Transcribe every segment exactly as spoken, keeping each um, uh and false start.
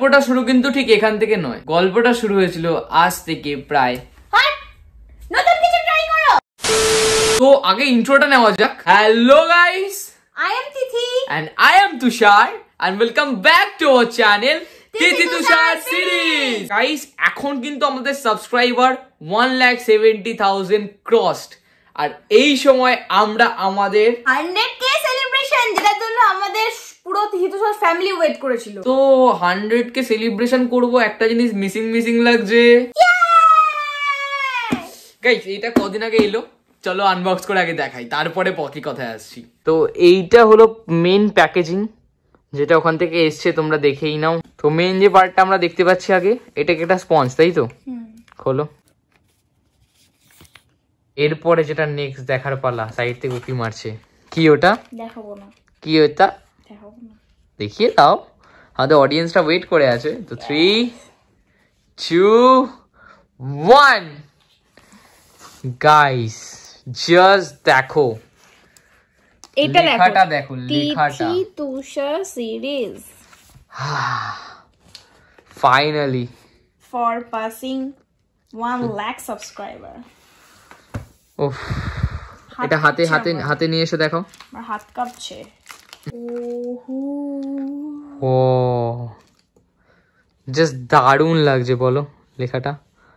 গল্পটা শুরু কিন্তু ঠিক এখান থেকে নয়, গল্পটা শুরু হয়েছিল আজ থেকে প্রায় নতুন কিছু ট্রাই করো। তো আগে ইন্ট্রোটা নেওয়া যাক। Hello guys, I am Tithi and I am Tushar and welcome back to our channel Tithi Tusar series. Guys, এখন কিন্তু আমাদের subscriber one lakh seventy thousand crossed আর এই সময় আমরা আমাদের one hundred K সেলিব্রেশন, যেটার জন্য আমাদের পুরো Tithitusar ফ্যামিলি ওয়েট করেছিল। তো one hundred K সেলিব্রেশন করব, একটা জিনিস মিসিং মিসিং লাগছে। গাইস, এটা কদিন আগে এলো, চলো আনবক্স করে আগে দেখাই, তারপরে পকি কথায় আসছি। তো এইটা হলো মেন প্যাকেজিং, যেটা ওখান থেকে এসছে, তোমরা দেখেই নাও। তো মেন যে পার্টটা আমরা দেখতে পাচ্ছি আগে, এটাকে একটা স্পঞ্জ, তাই তো? খোলো। এরপরে যেটা নেক্সট দেখার পালা, সাইড থেকে উকি মারছে। কি ওটা? দেখাবো না। কি ওটা? দেখাবো না। দেখিয়ে দাও, আমাদের অডিয়েন্সটা ওয়েট করে আছে। তো three two one, guys just দেখো, এটা লেখাটা দেখো, লেখাটা Tithitusar series finally for passing one lakh subscriber. উফ, এটা হাতে হাতে হাতে নিয়ে এসে দেখো, আমার হাত কাঁপছে। ও জাস্ট দারুণ লাগছে, বলো লেখাটা।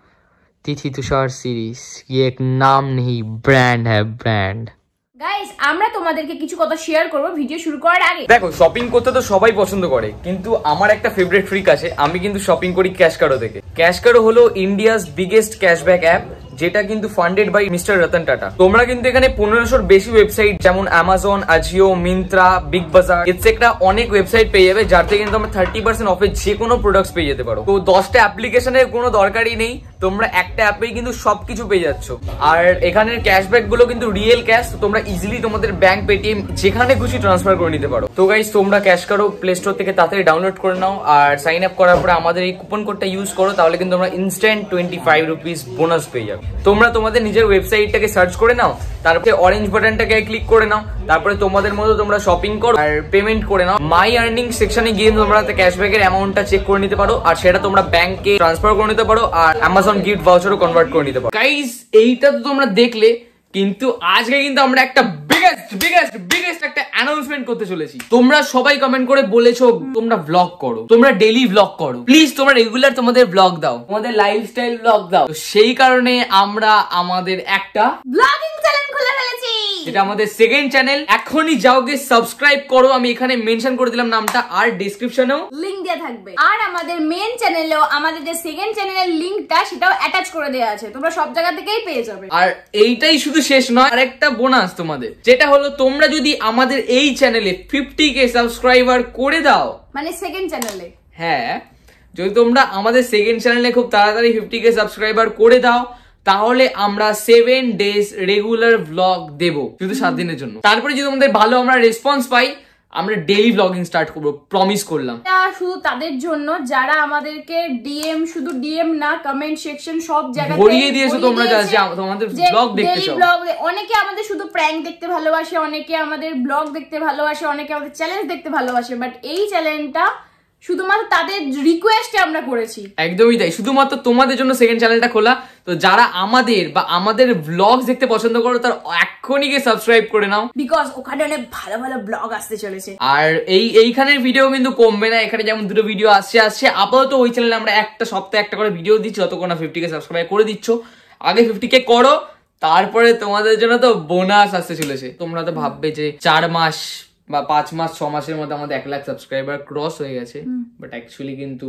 Tithitusar series, ये एक नाम नहीं ब्रांड है, ब्रांड। গাইস, আমরা তোমাদেরকে কিছু কথা শেয়ার করব ভিডিও শুরু করার আগে। দেখো, শপিং করতে তো সবাই পছন্দ করে, কিন্তু আমার একটা ফেভারিট ট্রিক আছে। আমি কিন্তু শপিং করি ক্যাশ কার্ডো থেকে। ক্যাশ কার্ডো হলো ইন্ডিয়াস বিগেস্ট ক্যাশব্যাক অ্যাপ, যেটা কিন্তু funded by mister Ratan Tata. তোমরা কিন্তু এখানে পনেরোশোর বেশি ওয়েবসাইট যেমন অ্যামাজন, আজিও, মিন্ত্রা, বিগ বাজার এটসেট্রা অনেক ওয়েবসাইট পেয়ে যাবে, যার থেকে কিন্তু তোমরা থার্টি পার্সেন্ট অফে যে কোনো প্রোডাক্টস পেয়ে যেতে পারো। তো দশটা অ্যাপ্লিকেশনের কোনো দরকারই নেই, তোমরা একটা অ্যাপেই কিন্তু সবকিছু পেয়ে যাচ্ছ। আর এখানের ক্যাশব্যাক গুলো কিন্তু রিয়েল ক্যাশ, তোমরা ইজিলি তোমাদের ব্যাংক, পেটিএম যেখানে খুশি ট্রান্সফার করে নিতে পারো। তো গাইস, তোমরা ক্যাশ কার্ডো প্লে স্টোর থেকে তাড়াতাড়ি ডাউনলোড করে নাও, আর সাইন আপ করার পরে আমাদের এই কুপন কোডটা ইউজ করো, তাহলে কিন্তু তোমরা instant twenty five rupees bonus পেয়ে যাবে। তোমরা তোমাদের নিজের ওয়েবসাইটটাকে সার্চ করে নাও, তারপরে অরেঞ্জ বাটনটাকে ক্লিক করে নাও, তারপরে তোমাদের মতো তোমরা শপিং করো আর পেমেন্ট করে নাও। মাই আর্নিং সেকশনে গিয়ে তোমরা ক্যাশব্যাকের অ্যামাউন্টটা চেক করে নিতে পারো, আর সেটা তোমরা ব্যাংকে ট্রান্সফার করে নিতে পারো, আর অ্যামাজন গিফট ভাউচারও কনভার্ট করে নিতে পারো। গাইস, এইটা তো তোমরা দেখলে, কিন্তু আজকে কিন্তু আমরা একটা বিগেস্ট বিগেস্ট বিগেস্ট একটা অ্যানাউন্সমেন্ট করতে চলেছি। তোমরা সবাই কমেন্ট করে বলেছো তোমরা ব্লগ করো, তোমরা ডেইলি ব্লগ করো, প্লিজ তোমরা রেগুলার তোমাদের ব্লগ দাও, তোমাদের লাইফস্টাইল ব্লগ দাও। তো সেই কারণে আমরা আমাদের একটা ব্লগিং চ্যানেল খুলে ফেলেছি, এটা আমাদের সেকেন্ড চ্যানেল। এখনই যাও গিয়ে সাবস্ক্রাইব করো, আমি এখানে মেনশন করে দিলাম নামটা, আর ডেসক্রিপশনেও লিংক দেয়া থাকবে। আর আমাদের মেন চ্যানেলেও আমাদের যে সেকেন্ড চ্যানেলের লিংকটা সেটাও অ্যাটাচ করে দেওয়া আছে, তোমরা সব জায়গা থেকেই পেয়ে যাবে। আর এইটাই শুধু শেষ নয়, আরেকটা বোনাস তোমাদের, যেটা হলো তোমরা যদি আমাদের এই চ্যানেলে ফিফটি কে সাবস্ক্রাইবার করে দাও, মানে সেকেন্ড চ্যানেলে, হ্যাঁ, যদি তোমরা আমাদের সেকেন্ড চ্যানেলে খুব তাড়াতাড়ি ফিফটি কে সাবস্ক্রাইবার করে দাও, তাহলে আমরা সেভেন ডেজ রেগুলার ব্লগ দেব, শুধু সাত দিনের জন্য। তারপরে যদি আমাদের ভালো আমরা রেসপন্স পাই, আমরা ডেইলি ব্লগিং স্টার্ট করবো, প্রমিস করলাম। এটা শুধু তাদের জন্য যারা আমাদেরকে ডিএম, শুধু ডিএম না, কমেন্ট সেকশন সব জায়গাতে ভরিয়ে দিয়েছো তোমরা, যা তোমাদের ব্লগ দেখতে চাও। ব্লগ অনেকে আমাদের শুধু প্র্যাঙ্ক দেখতে ভালোবাসে, অনেকে আমাদের ব্লগ দেখতে ভালোবাসে, অনেকে আমাদের চ্যালেঞ্জ দেখতে ভালোবাসে, বাট এই চ্যানেলটা শুধুমাত্র তাদের রিকোয়েস্টে আমরা করেছি। একদমই তাই, শুধুমাত্র তোমাদের জন্য সেকেন্ড চ্যানেলটা খোলা। তো যারা আমাদের বা আমাদের ব্লগস দেখতে পছন্দ করো, তার এক্ষুনি গিয়ে সাবস্ক্রাইব করে নাও, বিকজ ওখানে অনেক ভালো ভালো ব্লগ আসতে চলেছে। আর এই এইখানের ভিডিও কিন্তু কমবে না, এখানে যেমন দুটো ভিডিও আসছে আসছে আপাতত ওই চ্যানেলে আমরা একটা সপ্তাহে একটা করে ভিডিও দিচ্ছি, যতক্ষণ না ফিফটি কে সাবস্ক্রাইব করে দিচ্ছ। আগে ফিফটি কে করো, তারপরে তোমাদের জন্য তো বোনাস আসতে চলেছে। তোমরা তো ভাববে যে চার মাস বা পাঁচ মাস ছ মাসের মধ্যে আমাদের এক লাখ সাবস্ক্রাইবার ক্রস হয়ে গেছে, বাট অ্যাকচুয়ালি কিন্তু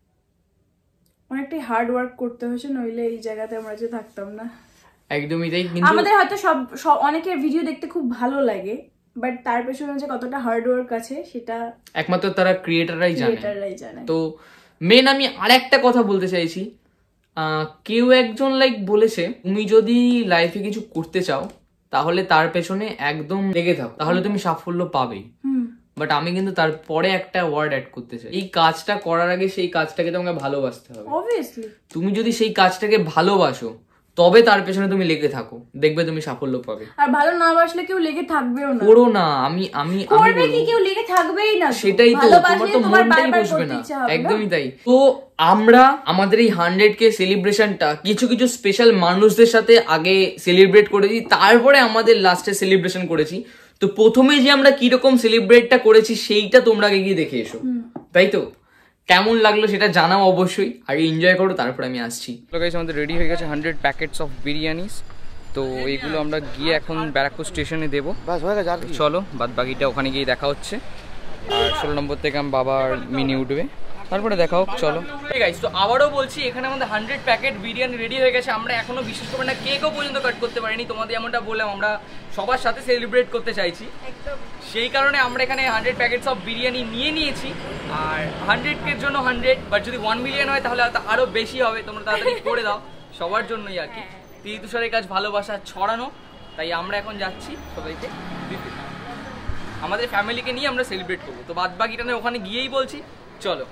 অনেকটাই হার্ড ওয়ার্ক করতে হয়েছে, নইলে এই জায়গাতে আমরা যে থাকতাম না। একদমই তাই। কিন্তু আমাদের হয়তো সব সব অনেকের ভিডিও দেখতে খুব ভালো লাগে, বাট তার পেছনে যে কতটা হার্ড ওয়ার্ক আছে সেটা একমাত্র তারা ক্রিয়েটাররাই জানে। জানে। তো মেন আমি আরেকটা কথা বলতে চাইছি, কেউ একজন লাইক বলেছে, তুমি যদি লাইফে কিছু করতে চাও তাহলে তার পেছনে একদম লেগে থাকো, তাহলে তুমি সাফল্য পাবেই। বাট আমি কিন্তু তারপরে একটা ওয়ার্ড অ্যাড করতে চাই, এই কাজটা করার আগে সেই কাজটাকে তোমাকে ভালোবাসতে হবে। অবভিয়াসলি তুমি যদি সেই কাজটাকে ভালোবাসো, তবে তার পেছনে তুমি লেগে থাকো, দেখবে তুমি সাফল্য পাবে। আর ভালো না বাসলে কেউ লেগে থাকবেও না। করো না, আমি আমি করবে কি, কেউ লেগে থাকবেই না। সেটাই তো, তোমার তো মনটাই বসবে না। একদমই তাই। তো আমরা আমাদের এই হান্ড্রেড কে সেলিব্রেশনটা কিছু কিছু স্পেশাল মানুষদের সাথে আগে সেলিব্রেট করেছি, তারপরে আমাদের লাস্টে সেলিব্রেশন করেছি। তো প্রথমে যে আমরা কিরকম সেলিব্রেটটা করেছি সেইটা তোমরা আগে গিয়ে দেখে এসো, তাই তো? কেমন লাগলো সেটা জানাও অবশ্যই, আগে এনজয় করো, তারপর আমি আসছি। তো গাইস আমাদের রেডি হয়ে গেছে হান্ড্রেড প্যাকেটস অফ বিরিয়ানিস। তো এইগুলো আমরা গিয়ে এখন ব্যারাকপুর স্টেশনে দেবো। চলো বাদ বাকিটা ওখানে গিয়ে দেখা হচ্ছে। আর ষোলো নম্বর থেকে আমার বাবার মিনি উঠবে, তারপরে দেখা হোক। চলো গাইস, তো আবারও বলছি এখানে আমাদের হান্ড্রেড প্যাকেট বিরিয়ানি রেডি হয়ে গেছে। আমরা এখনো বিশেষ করে না কেকও পর্যন্ত কাট করতে পারিনি। তোমাদের এমনটা বললাম, আমরা সবার সাথে সেলিব্রেট করতে চাইছি, সেই কারণে আমরা এখানে হান্ড্রেড প্যাকেটস অফ বিরিয়ানি নিয়ে নিয়েছি। আর হান্ড্রেড কের জন্য হান্ড্রেড, বাট যদি ওয়ান মিলিয়ন হয় তাহলে আরো বেশি হবে। তোমরা তাড়াতাড়ি করে দাও, সবার জন্যই আর কি। তিথি তুষারের কাজ ভালোবাসা ছড়ানো, তাই আমরা এখন যাচ্ছি সবাইকে দিতে, আমাদের ফ্যামিলিকে নিয়ে আমরা সেলিব্রেট করবো। তো বাদ বাকিটা না ওখানে গিয়েই বলছি, চলো।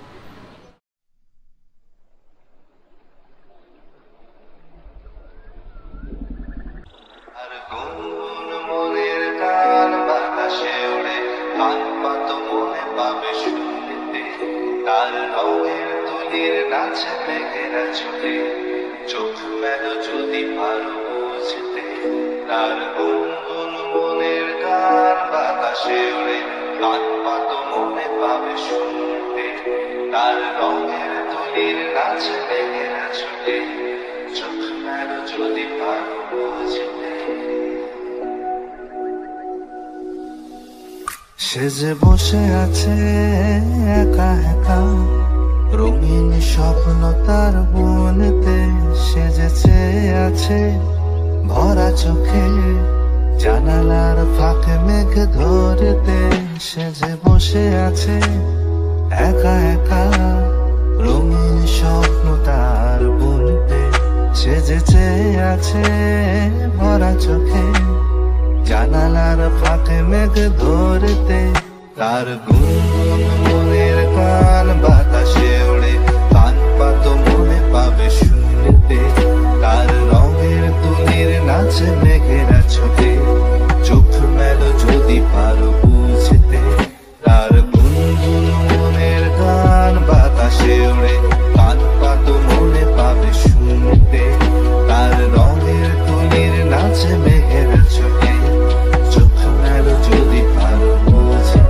চোখ মেলো যদি পারো বুঝতে, তার গুনগুন মনের গান বাতাসে ওড়ে, কান পাতো মনে পাবে শুনতে, তার রঙের তুলির নাচ মেঘেরা ছুটে, চোখ মেলো যদি পারো বুঝতে। সে যে বসে আছে একা একা, রঙিন স্বপ্ন তার বনেতে সেজেছে আছে ভরা চোখে, জানালার ফাঁকে মেঘ ধরতে। সে যে বসে আছে একা একা, রঙিন স্বপ্ন তার বনেতে সেজেছে আছে ভরা চোখে, জানালার ফাঁকে মেঘ ধরতে। তার গুনগুন মনের গান বাতাসে ওড়ে, কান পাতো মনে পাবে শুনতে, তার রঙের তুলির নাচ মেঘেরা ছোটে, চোখ মেলো যদি পারো বুঝতে। তার গুনগুন মনের গান বাতাসে ওড়ে, কান পাতো মনে পাবে শুনতে, তার রঙের তুলির নাচ মেঘেরা ছোটে, চোখ মেলো যদি পারো বুঝতে।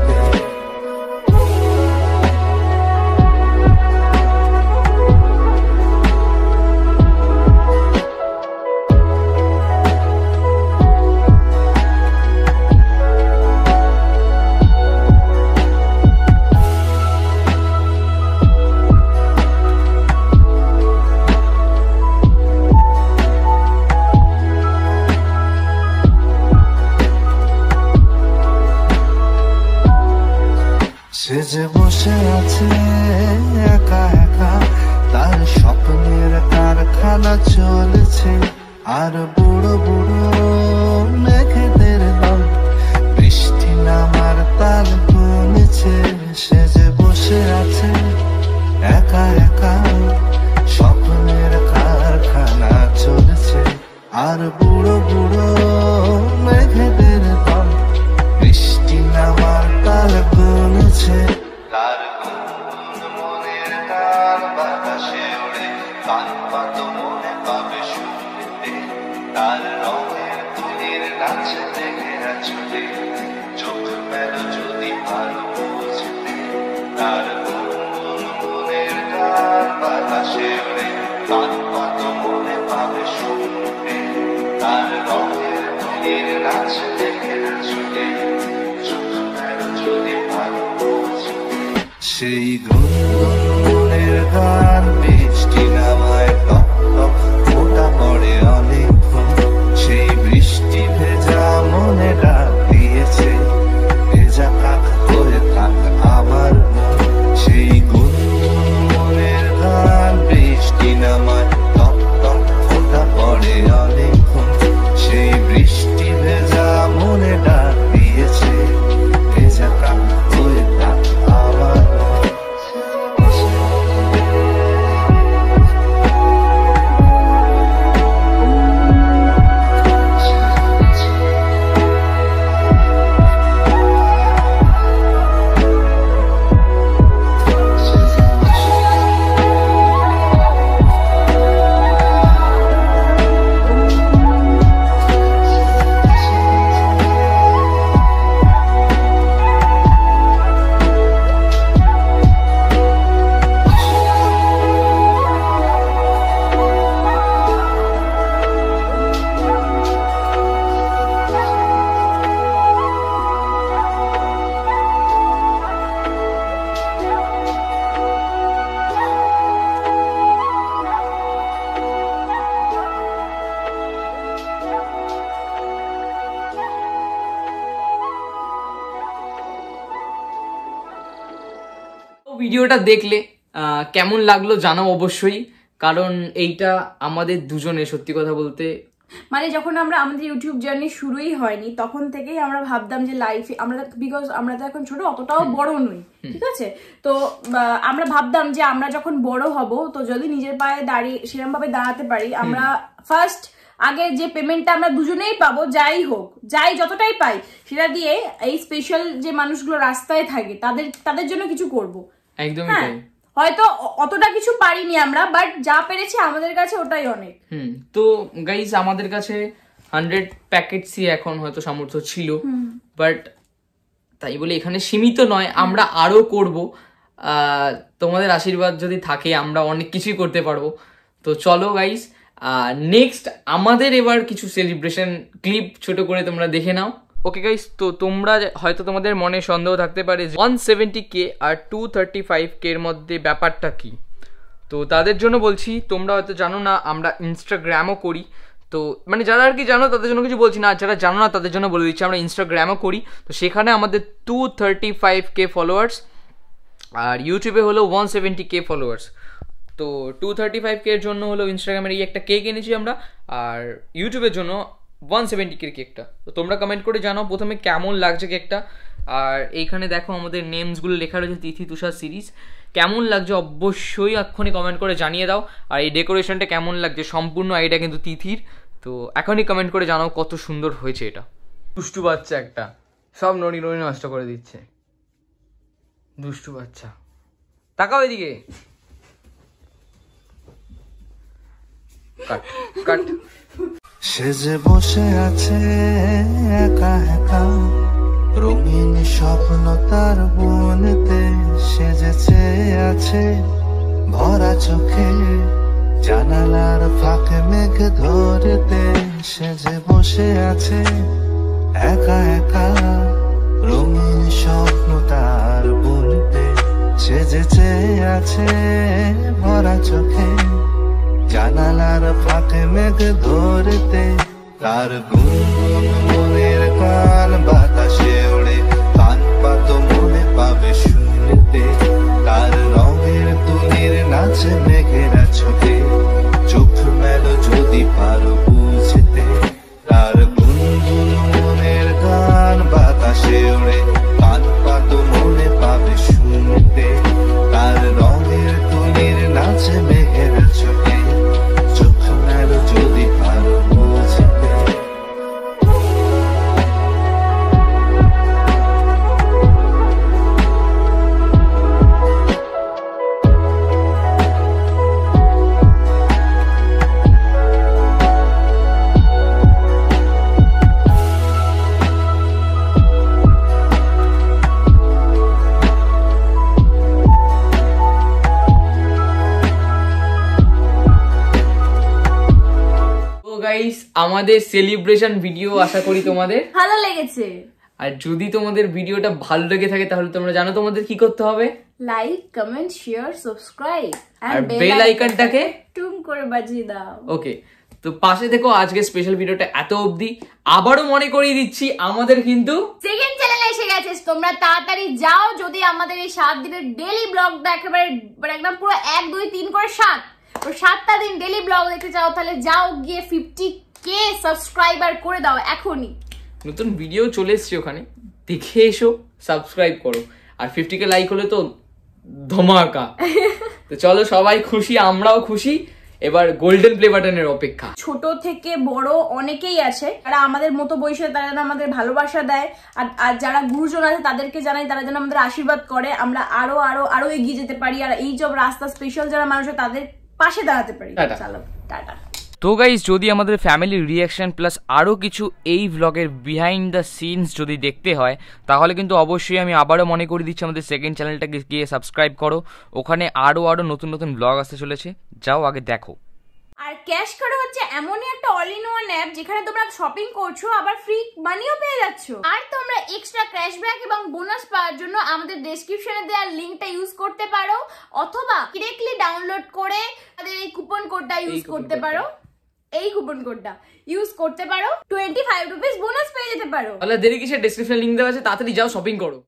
সে যে বসে আছে একা একা, তার স্বপ্নের কারখানা চলেছে, আর বুড়ো বুড়ো মেঘেদের দল বৃষ্টি নামার তাল গুনেছে। সে যে বসে আছে একা একা, স্বপ্নের কারখানা চলেছে, আর বুড়ো বুড়ো মেঘেদের দল বৃষ্টি নামার তাল গুনেছে। তার গুনগুন মনের গান বাতাসে ওড়ে, কান পাতো মনে পাবে শুনতে, তার রঙের তুলির নাচ মেঘেরা ছুটে, চোখ মেলো যদি পারো বুঝতে। তার গুনগুন মনের গান বাতাসে ওড়ে, কান পাতো মনে পাবে শুনতে, তার রঙের তুলির নাচ মেঘেরা ছুটে, চোখ মেলো যদি পারো বুঝতে। সেই গুনগুন মনের গান বৃষ্টি নামায় টপ টপ ফোঁটা পড়ে অনেকক্ষণ, সেই বৃষ্টি ভেজা মনে ডাক দিয়েছে, ভেজা থাক হয়ে থাক আমার মন। সেই গুনগুন মনের গান বৃষ্টি নামায় টপ টপ ফোঁটা পড়ে অনেকক্ষণ, সেই বৃষ্টি ভেজা মনে ডাক দিয়েছে, ভেজা থাক হয়ে থাক আমার মন। ভিডিওটা দেখলে কেমন লাগলো জানাও অবশ্যই, কারণ এইটা আমাদের দুজনে সত্যি কথা বলতে মানে যখন আমরা আমাদের ইউটিউব জার্নি শুরুই হয়নি তখন থেকেই আমরা ভাবতাম যে লাইফে আমরা, বিকজ আমরা তো এখন ছোট, অতটাও বড় নই, ঠিক আছে, তো আমরা ভাবতাম যে আমরা যখন বড় হব তো যদি নিজের পায়ে দাঁড়িয়ে সেরকম ভাবে দাঁড়াতে পারি, আমরা ফার্স্ট আগে যে পেমেন্টটা আমরা দুজনেই পাবো, যাই হোক যাই যতটাই পাই সেটা দিয়ে এই স্পেশাল যে মানুষগুলো রাস্তায় থাকে তাদের তাদের জন্য কিছু করব। একদমই তাই। হয়তো অতটা কিছু পারিনি আমরা, বাট যা পেরেছি আমাদের কাছে ওটাই অনেক। হুম তো গাইস আমাদের কাছে হান্ড্রেড প্যাকেটসই এখন হয়তো সামর্থ্য ছিল, বাট তাই বলে এখানে সীমিত নয়, আমরা আরো করব। তোমাদের আশীর্বাদ যদি থাকে আমরা অনেক কিছুই করতে পারবো। তো চলো গাইস, নেক্সট আমাদের এবার কিছু সেলিব্রেশন ক্লিপ ছোট করে তোমরা দেখে নাও। ওকে গাইস, তো তোমরা হয়তো তোমাদের মনে সন্দেহ থাকতে পারে ওয়ান সেভেন্টি কে আর টু থার্টি ফাইভ কে এর মধ্যে ব্যাপারটা কি। তো তাদের জন্য বলছি, তোমরা হয়তো জানো না আমরা ইনস্টাগ্রামও করি, তো মানে যারা আর কি জানো তাদের জন্য কিছু বলছি না, যারা জানো না তাদের জন্য বলে দিচ্ছি আমরা ইনস্টাগ্রামও করি। তো সেখানে আমাদের two thirty five K followers, আর ইউটিউবে হলো ওয়ান সেভেন্টি কে ফলোয়ার্স। তো টু থার্টি ফাইভ কে এর জন্য হলো ইনস্টাগ্রামের এই একটা কেক এনেছি আমরা, আর ইউটিউবের জন্য ওয়ান সেভেন্টি কে কেকটা। তো তোমরা কমেন্ট করে জানাও প্রথমে কেমন লাগছে কেকটা। আর এইখানে দেখো আমাদের নেমসগুলো লেখা রয়েছে তিথি তুষার সিরিজ, কেমন লাগছে অবশ্যই এক্ষুনি কমেন্ট করে জানিয়ে দাও। আর এই ডেকোরেশনটা কেমন লাগছে সম্পূর্ণ আইডিয়া কিন্তু তিথির। তো এখনই কমেন্ট করে জানাও কত সুন্দর হয়েছে এটা। দুষ্টু বাচ্চা একটা, সব নড়ি নড়ি নষ্ট করে দিচ্ছে, দুষ্টু বাচ্চা। তাকাও এদিকে, কাট কাট। সেজে বসে আছে একা একা, রঙিন স্বপ্ন তার বনেতে সেজেছে আছে ভরা চোখে, জানালার ফাঁকে মেঘ ধরেতে সেজে বসে আছে একা একা, রঙিন স্বপ্ন তার বনেতে সেজেছে আছে ভরা চোখে, জানালার ফাঁকে মেঘ ধরতে তার গুনগুন মনের গান বাতাসে ওড়ে, কান পাত মনে পাবে শুনতে, তার রঙের তুলির নাচে মেঘেরা ছোটে, চোখ মেলো যদি পারো বুঝতে, তার গুনগুন মনের গান বাতাসে ওড়ে, কান পাত মনে পাবে শুনতে, তার রঙের তুলির নাচে মেঘেরা ছোটে, যদি পারো বুঝতে। আমাদের সেলিব্রেশন ভিডিও আশা করি তোমাদের ভালো লেগেছে, আর যদি তোমাদের ভিডিওটা ভালো লেগে থাকে তাহলে তোমরা জানো তোমাদের কি করতে হবে, লাইক কমেন্ট শেয়ার সাবস্ক্রাইব আর বেল আইকনটাকে টুম করে বাজিয়ে দাও। ওকে, তো পাশে দেখো আজকে স্পেশাল ভিডিওটা এত অবধি। আবারও মনে করিয়ে দিচ্ছি আমাদের কিন্তু সেকেন্ড চ্যানেল এসে গেছে, তোমরা তাড়াতাড়ি যাও। যদি আমাদের এই সাত দিনের ডেইলি ব্লগটা একেবারে একদম পুরো এক দুই তিন করে সাত সাতটা দিন ডেইলি ব্লগ দেখতে চাও তাহলে যাও গিয়ে ফিফটি কে সাবস্ক্রাইবার করে দাও এখনই। নতুন ভিডিও চলে এসছে ওখানে, দেখে এসো, সাবস্ক্রাইব করো, আর ফিফটি কে লাইক হলে তো ধমাকা। তো চলো সবাই খুশি, আমরাও খুশি, এবার গোল্ডেন প্লে বাটনের অপেক্ষা। ছোট থেকে বড় অনেকেই আছে যারা আমাদের মতো বয়সে, তারা যেন আমাদের ভালোবাসা দেয়, আর আর যারা গুরুজন আছে তাদেরকে জানাই তারা যেন আমাদের আশীর্বাদ করে, আমরা আরো আরো আরো এগিয়ে যেতে পারি, আর এই সব রাস্তা স্পেশাল যারা মানুষ তাদের পাশে দাঁড়াতে পারি। চলো টাটা। তো গাইস, যদি আমাদের ফ্যামিলির রিয়াকশন প্লাস আরও কিছু এই ভ্লগের বিহাইন্ড দ্য সিনস যদি দেখতে হয় তাহলে কিন্তু অবশ্যই আমি আবারও মনে করে দিচ্ছি আমাদের সেকেন্ড চ্যানেলটাকে গিয়ে সাবস্ক্রাইব করো, ওখানে আরও আরও নতুন নতুন ভ্লগ আসতে চলেছে, যাও আগে দেখো। আর ক্যাশ কার্ড হচ্ছে এমনই একটা অল ইন ওয়ান অ্যাপ যেখানে তোমরা শপিং করছো আবার ফ্রি মানিও পেয়ে যাচ্ছ, আর তোমরা এক্সট্রা ক্যাশব্যাক এবং বোনাস পাওয়ার জন্য আমাদের ডেসক্রিপশনে দেওয়া লিংকটা ইউজ করতে পারো, অথবা ডিরেক্টলি ডাউনলোড করে আমাদের এই কুপন কোডটা ইউজ করতে পারো, এই কুপন কোডটা ইউজ করতে পারো, টোয়েন্টি ফাইভ রুপিস বোনাস পেয়ে যেতে পারো। তাহলে দেরি কিসের, ডেসক্রিপশনে লিংক দেওয়া আছে, তাড়াতাড়ি যাও শপিং করো।